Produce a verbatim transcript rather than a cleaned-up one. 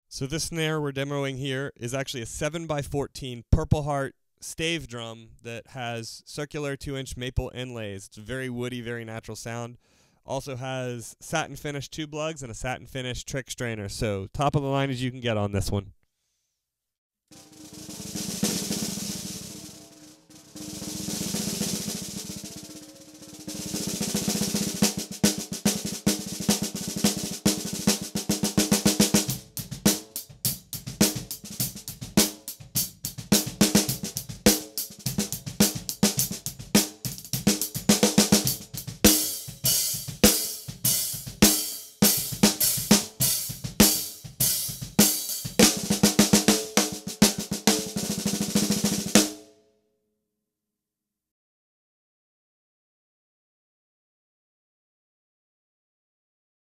So this snare we're demoing here is actually a seven by fourteen Purpleheart stave drum that has circular two inch maple inlays. It's a very woody, very natural sound. Also has satin finish tube lugs and a satin finish trick strainer. So top of the line as you can get on this one.